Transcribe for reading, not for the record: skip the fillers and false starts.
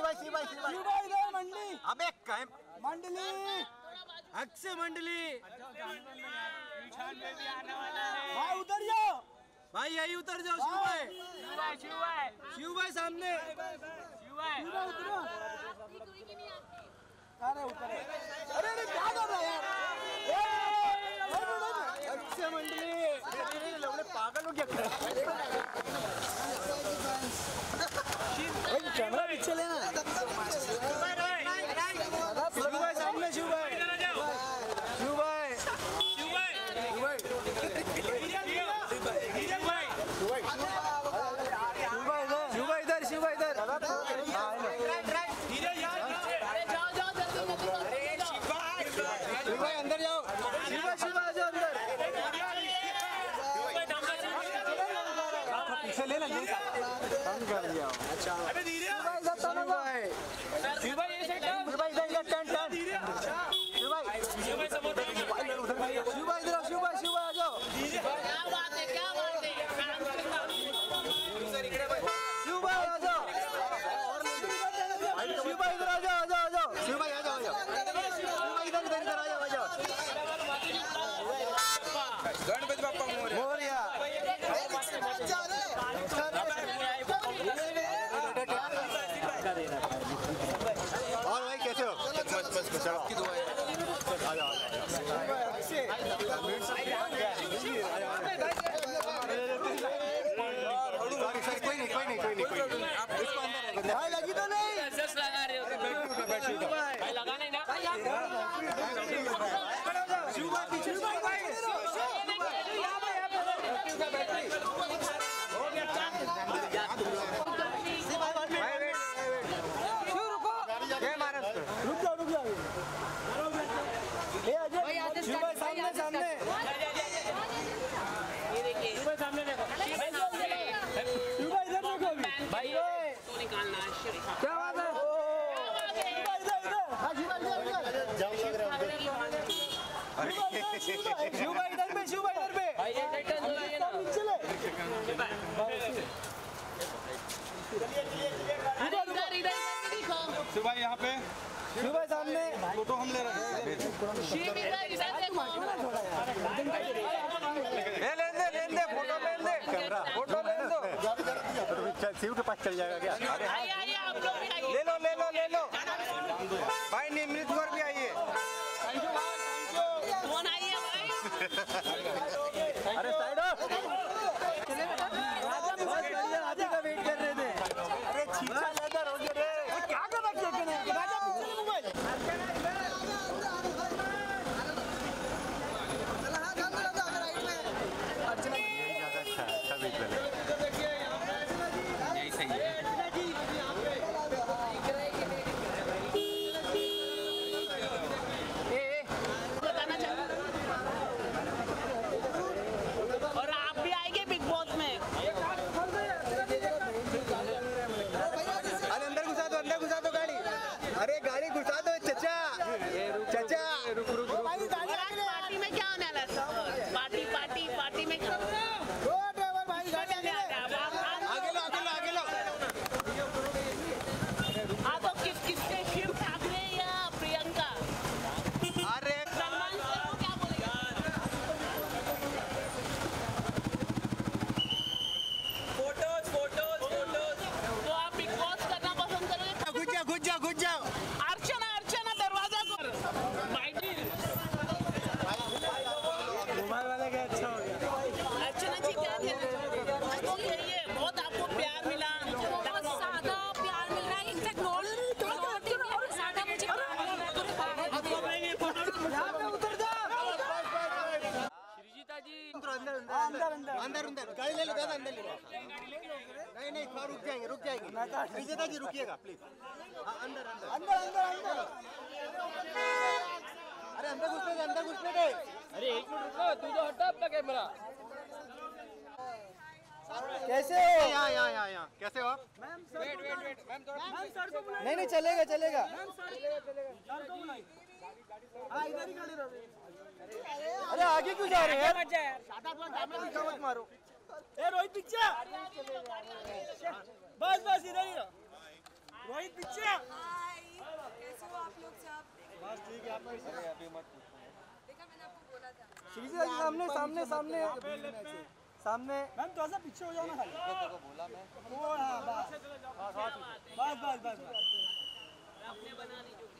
इधर मंडली। अबे काय मंडली अक्षय मंडली भाई उधर जाओ भाई, यही उतर जाओ। शिव भाई सामने। उतरो। अरे उतर। अरे क्या कर रहा है यार? अक्षय मंडली लवले पागल हो गया। कैमरा पीछे लेना। शिव भाई सामने। शिव भाई अंदर जाओ। शिव आ जाओ अंदर। पीछे ले ना कम कर दिया। अच्छा अबे धीरे शिव भाई ये से टर्न। शिव भाई इधर टर्न। शिव भाई इधर। शिव भाई आ जाओ। क्या बात है शिव भाई आ जाओ। शिव भाई इधर आ जाओ। शिव भाई आ जाओ। इधर आ जाओ। गणपति बाप्पा मोरया। और भाई कैसे हो? बस आपकी दुआ है। आ जाओ। कोई नहीं आप इसको अंदर भाई लगी तो नहीं लगा रहे हो भाई लगा नहीं ना सामने ये देखिए सामने देखो इधर देखो भाई तो निकालना है। क्या बात है? जाम लग रहा है। शिव भाई इधर पे भाई ये टर्न हो रहा है ना चले इधर दिखो। शिव भाई यहाँ पे। शिव भाई सामने। फोटो हम ले रहे हैं। फोटो ले दो। शिव के पास चल जाएगा क्या? ले लो भाई। निमृत गौर भी आइए। कौन आइए भाई? अरे साइड राजा का वेट कर रहे थे। अरे छीछा लेदर हो गया रे। क्या कर रखा है राजा? यही सही है। और आप भी आएंगे बिग बॉस में। अरे अंदर घुसा दो गाड़ी। अरे गाड़ी घुसा दो चचा। रुक पार्टी में क्या होने वाला है? पार्टी में क्या? आगे लो। हाँ तो किसके शिव ठाकरे या प्रियंका? अरे सलमान क्या बोलेगा? फोटोज। तो आप बिग बॉस करना पसंद करोगे? घुस जाओ। अर्चना दरवाजा पर। मोबाइल वाले का अच्छा हो गया। अर्चना जी क्या कहते हैं? बहुत आपको प्यार मिला। बहुत ज्यादा प्यार मिल रहा है। इनफैक्ट सादा मुझे उतर जा। श्रीजीता जी अंदर गाड़ी ले लो दादा। अंदर ले लो। नहीं थोड़ा रुक जाएंगे। श्रीजीता जी रुकिएगा प्लीज। अंदर। अरे अंदर घुसने दे। अरे एक मिनट रुको। तू तो हटा अपना कैमरा। कैसे हो? यहाँ कैसे हो? मैम वेट मैम थोड़ा नहीं चलेगा। इधर ही गाड़ी रहो। अरे आगे क्यों जा रहे हैं? मत मारो। रोहित पीछे। बस इधर ही रहो। रोहित पीछे। सीधे सामने सामने सामने सामने मैम थोड़ा सा पीछे हो जाओ ना खाली बोला मैं वो हाँ बस बस बस बस आपने बना ली जो